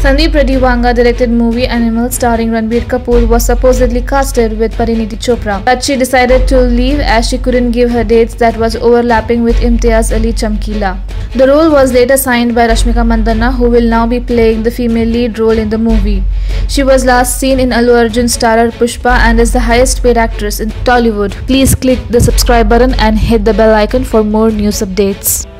Sandeep Reddy Vanga directed movie Animal starring Ranbir Kapoor was supposedly casted with Parineeti Chopra, but she decided to leave as she couldn't give her dates that was overlapping with Imtiaz Ali Chamkila. The role was later signed by Rashmika Mandanna, who will now be playing the female lead role in the movie. She was last seen in Allu Arjun's starrer Pushpa and is the highest paid actress in Tollywood. Please click the subscribe button and hit the bell icon for more news updates.